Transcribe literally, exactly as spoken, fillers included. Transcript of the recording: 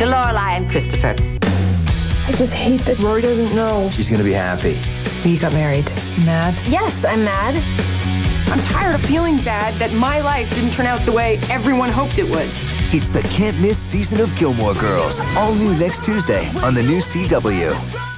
to Lorelai and Christopher. I just hate that Rory doesn't know. She's gonna be happy. You got married. Mad? Yes, I'm mad. I'm tired of feeling bad that my life didn't turn out the way everyone hoped it would. It's the can't-miss season of Gilmore Girls, all new next Tuesday on the new C W.